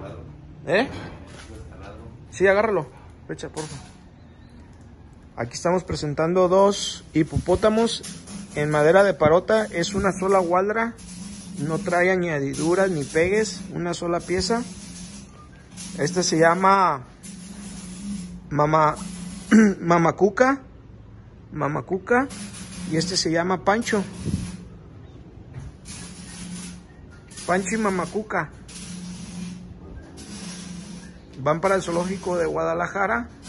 ¿Eh? Sí, agárralo. Echa, porfa. Aquí estamos presentando dos hipopótamos en madera de parota. Es una sola gualdra. No trae añadiduras ni pegues. Una sola pieza. Este se llama Mamacuca. Mamacuca. Y este se llama Pancho. Pancho y Mamacuca. Van para el zoológico de Guadalajara.